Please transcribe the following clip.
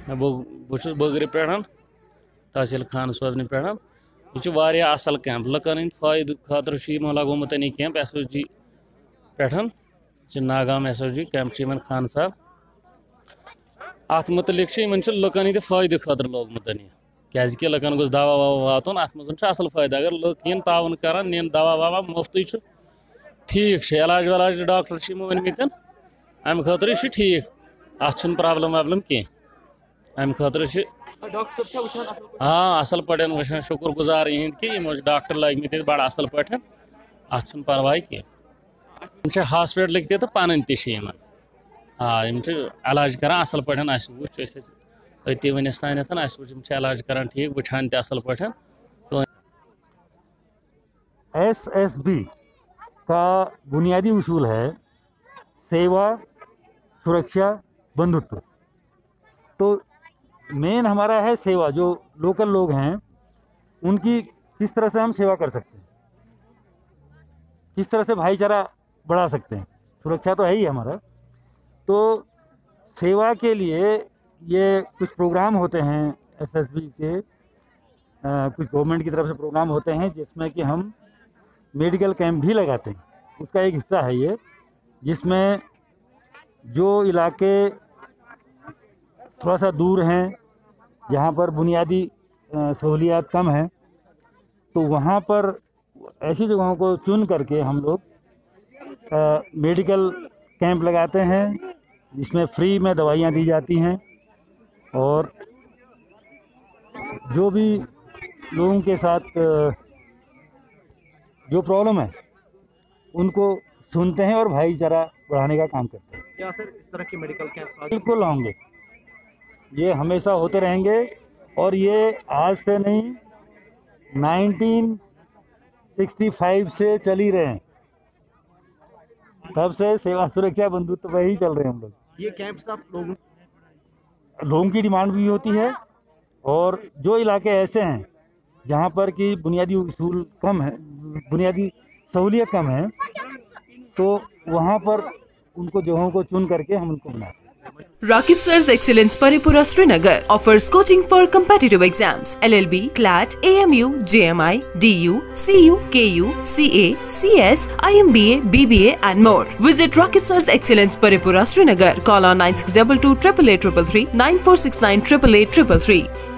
बहुत बगरी पे तहसील खान सोबन पे यह असल कैंप लकन हंद फायद खतर लगोमुत कैंप SOG पे नागाम SOG कैंप खान साहब अत मुतलिक लुकन ये फायद खतर लोगमुत क्या लुकन गोस दवा ववा वातन अत मज असल फायद अगर लुक इन तावन कर नीन दवा ववा मुफ्त ठीक इलाज वलाज डॉक्टर वनमित अम खतर ठीक अत प्रॉब्लम वॉब्लम कह अम खतर हाँ असल पे वुचान शुक्र गुजार इहद कि डॉक्टर लगित बड़ असल पे अत परवाह कह हॉस्पिटल तो पन तम हाँ इलाज कर असल पे वो अति वनस तान इलाज कर ठीक वुचान असल पे तो SSB का बुनियादी उसूल है सेवा सुरक्षा बंधुत्व। तो मेन हमारा है सेवा। जो लोकल लोग हैं उनकी किस तरह से हम सेवा कर सकते हैं, किस तरह से भाईचारा बढ़ा सकते हैं। सुरक्षा तो है ही हमारा, तो सेवा के लिए ये कुछ प्रोग्राम होते हैं SSB के, कुछ गवर्नमेंट की तरफ से प्रोग्राम होते हैं जिसमें कि हम मेडिकल कैंप भी लगाते हैं। उसका एक हिस्सा है ये, जिसमें जो इलाके थोड़ा सा दूर हैं, जहाँ पर बुनियादी सहूलियात कम हैं, तो वहाँ पर ऐसी जगहों को चुन करके हम लोग मेडिकल कैंप लगाते हैं जिसमें फ्री में दवाइयाँ दी जाती हैं और जो भी लोगों के साथ जो प्रॉब्लम है उनको सुनते हैं और भाईचारा बढ़ाने का काम करते हैं। क्या सर इस तरह के मेडिकल कैंप्स बिल्कुल होंगे, ये हमेशा होते रहेंगे और ये आज से नहीं 1965 से चल ही रहे हैं। तब से सेवा सुरक्षा बंधुत्व पर ही चल रहे हैं हम लोग। ये कैंप्स आप लोगों की डिमांड भी होती है और जो इलाके ऐसे हैं जहाँ पर कि बुनियादी उसूल कम है, बुनियादी सहूलियत कम है, तो वहाँ पर उनको जगहों को चुन करके हम उनको बनाते हैं। Rakib Sir's Excellence Paripura Srinagar offers coaching for competitive exams LLB, CLAT, AMU, JMI, DU, CU, KU, CA, CS, IMBA, BBA and more. Visit Rakib Sir's Excellence Paripura Srinagar. Call on 9622 888 333 9469 888 333.